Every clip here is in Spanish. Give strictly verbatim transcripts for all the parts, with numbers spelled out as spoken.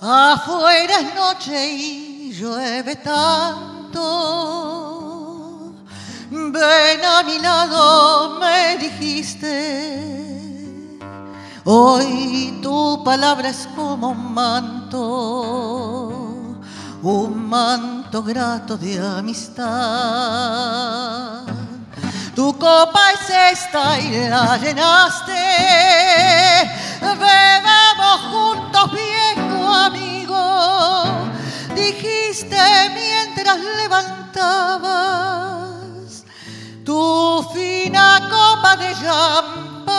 Afuera es noche y llueve tanto. Ven a mi lado, me dijiste. Hoy tu palabra es como un manto, un manto grato de amistad. Tu copa es esta y la llenaste. Bebamos juntos, viejo amigo, dijiste mientras levantabas tu fina copa de champán.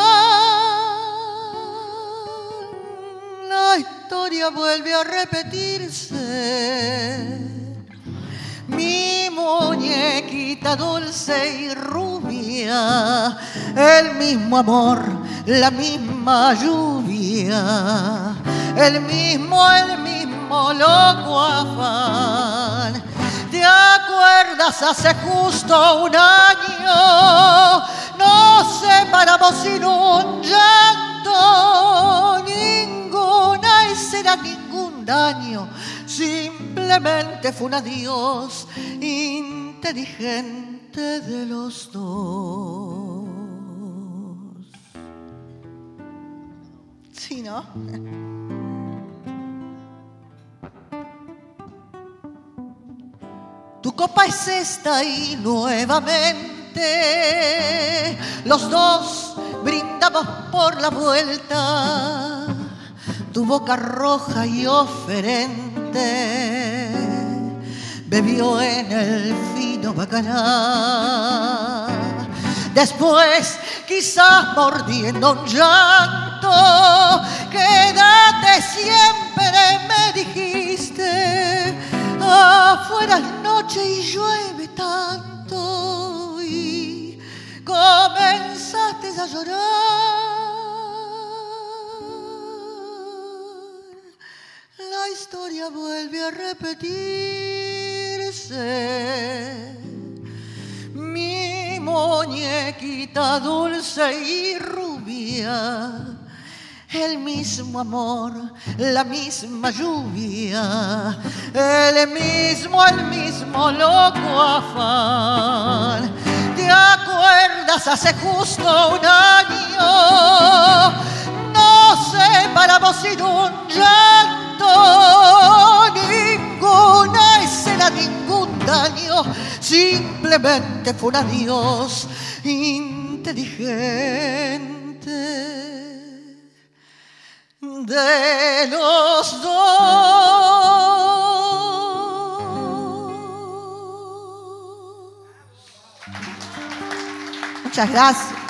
La historia vuelve a repetirse. Mi muñequita dulce y rubia, el mismo amor, la misma lluvia, el mismo, el mismo loco afán. ¿Te acuerdas? Hace justo un año nos separamos sin un llanto, ninguna escena, ningún daño. Simplemente fue un adiós inteligente de los dos. Sí, ¿no? Tu copa es esta y nuevamente los dos brindamos por la vuelta. Tu boca roja y oferente bebió en el fino bacaná. Después, quizás mordiendo un llanto, quédate siempre, me dijiste. Afuera es noche y llueve tanto, y comenzaste a llorar. La historia vuelve a repetirse. Mi muñequita dulce y rubia, el mismo amor, la misma lluvia, el mismo, el mismo loco afán. ¿Te acuerdas? Hace justo un año nos separamos sin un llanto, ninguna escena, ningún daño, simplemente fue un adiós inteligente de los dos. Muchas gracias.